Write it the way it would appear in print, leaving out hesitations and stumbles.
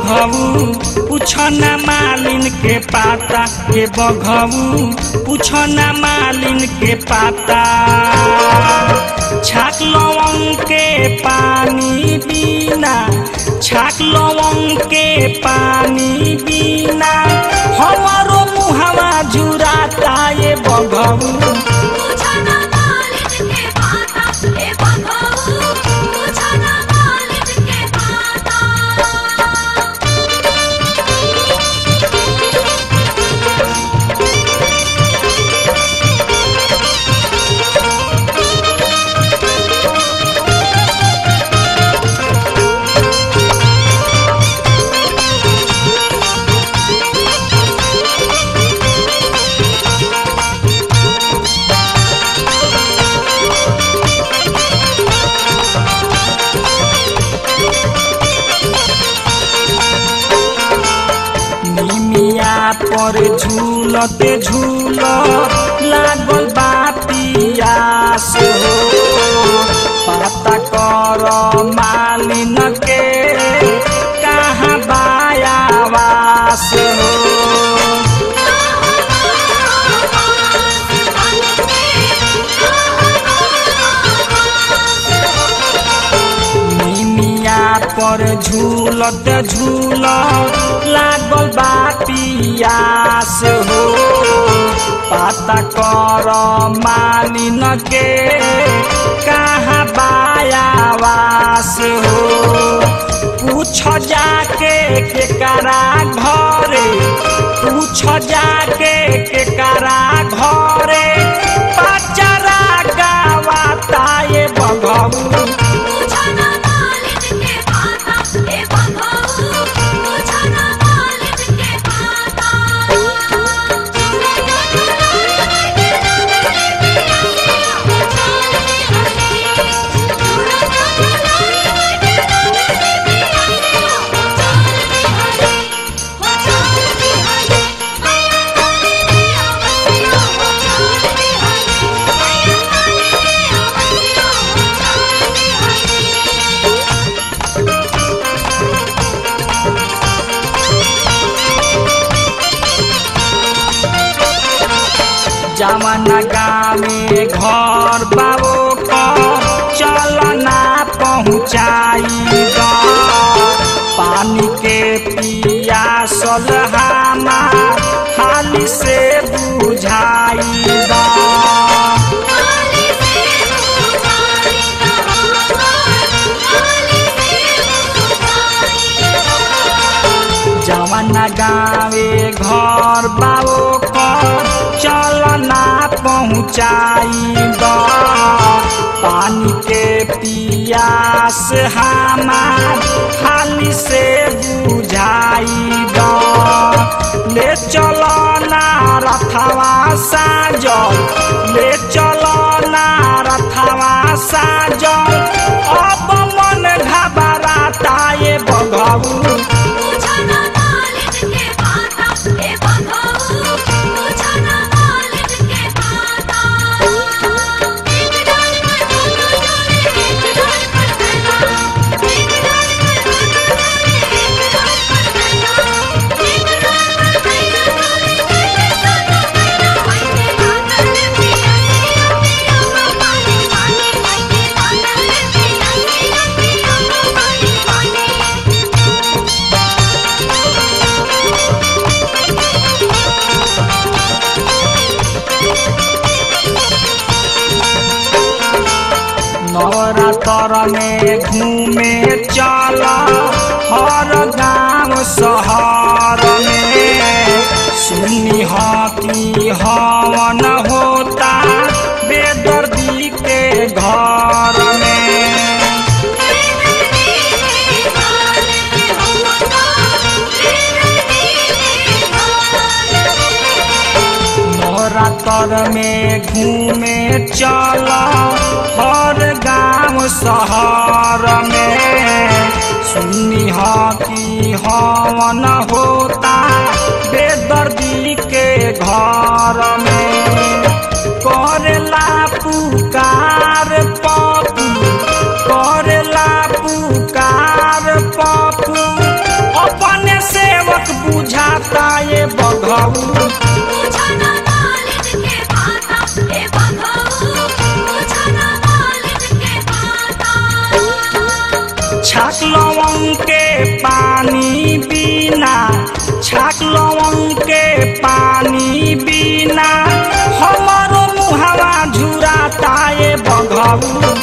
बघऊ पूछो ना मालिन के पाता, ये बघऊ पूछो ना मालिन के पाता। छाक लवंग के पानी बिना, छाक लवंग के पानी बिना हमारो मुहवा झुराता। ये बघऊ पर झूलते झूलत लागल बा पियास हो। पता कर मालिन के कहाँ बायावास हो। निमिया पर झूलत झूलत लागल बा पियास हो। पता कर मालिन के कहाँ बायावास हो। पूछ जाके केकरा घरे, पूछ जाके केकरा घरे पचरा गावाता। ये बघऊ जमाना गामे घर बाबो कर चलना पहुँचाई। पानी के पियासल हमार हाली से बुझाई। जमाना गावे घर बाबो कर चलना पहुँचाई। पानी के पियास हमार हाली से बुझाई। ले चलो ना रथवा साजल, ले चलो ना रथवा साजल अब मन घबराता। ये बघऊ नवरात्र में घूमे चला हर गाँव शहर में। सुनी कि हवन होता बेदर्दी के घर में। नवरात्र में घूमे चला हर गाँव शहर में। सुनी कि हवन होता बेदर्दी के घर में। करेला पुकार पप्पू, करेला पुकार पप्पू अपन बघऊ